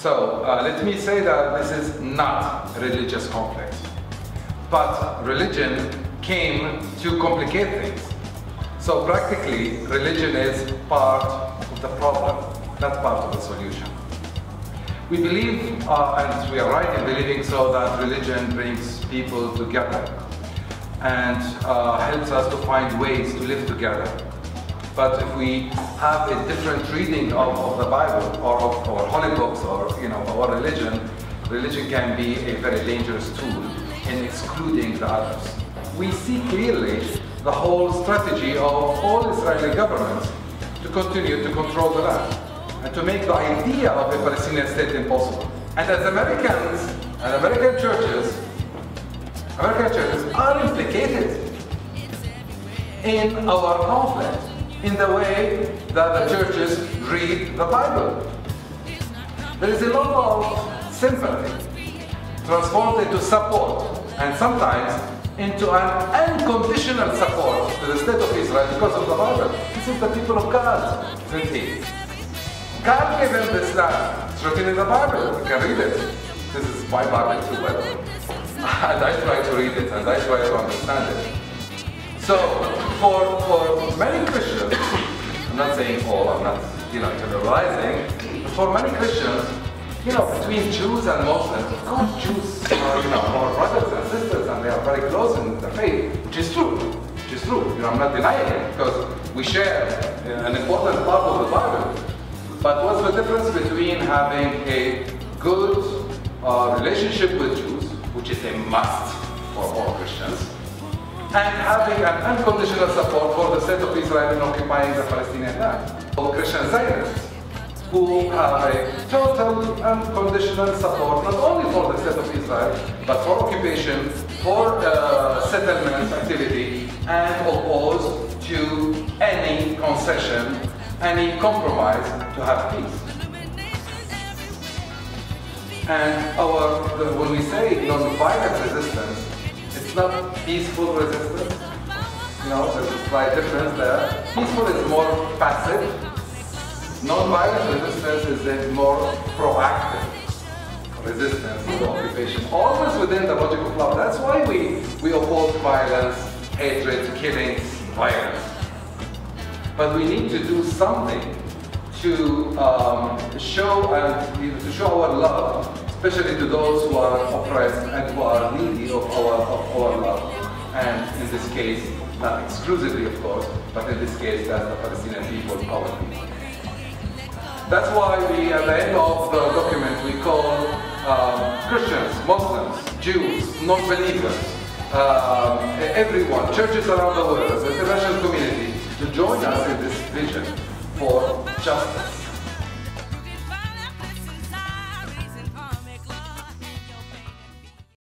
So let me say that this is not religious conflict, but religion came to complicate things. So practically, religion is part of the problem, not part of the solution. We believe, and we are right in believing so, that religion brings people together and helps us to find ways to live together. But if we have a different reading of the Bible or of our holy books or our religion can be a very dangerous tool in excluding the others. We see clearly the whole strategy of all Israeli governments to continue to control the land and to make the idea of a Palestinian state impossible. And as Americans and American churches are implicated in our conflict, in the way that the churches read the Bible. There is a lot of sympathy transformed into support, and sometimes into an unconditional support to the state of Israel because of the Bible. This is the people of God, isn't he? God gave them this land. It's written in the Bible. You can read it. This is my Bible too, by the way. And I try to read it, and I try to understand it. So, for many Christians, I'm not saying all, I'm not generalizing, but for many Christians, between Jews and Muslims, of course Jews are, our brothers and sisters, and they are very close in the faith, which is true. I'm not denying it, because we share an important part of the Bible. But what's the difference between having a good relationship with Jews, which is a must for all Christians, and having an unconditional support for the state of Israel in occupying the Palestinian land? All Christian Zionists, who have a total unconditional support, not only for the state of Israel, but for occupation, for settlement activity, and opposed to any concession, any compromise to have peace. And when we say non-violent resistance, it's not peaceful resistance. There's a slight difference there. Peaceful is more passive. Non-violent resistance is a more proactive resistance to occupation, always within the logic of love. That's why we oppose violence, hatred, killings, violence. But we need to do something to show our love, especially to those who are oppressed and who are needy of our love. And in this case, not exclusively of course, but in this case that's the Palestinian people, our people. That's why we, at the end of the document, we call Christians, Muslims, Jews, non-believers, everyone, churches around the world, the international community, to join us in this vision for justice.